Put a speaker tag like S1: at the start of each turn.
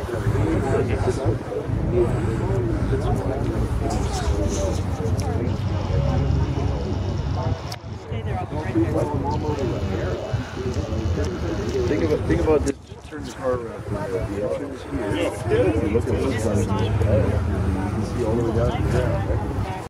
S1: Think about this. Turn the car around. The entrance here. You look at this one. You can see all the way down to there.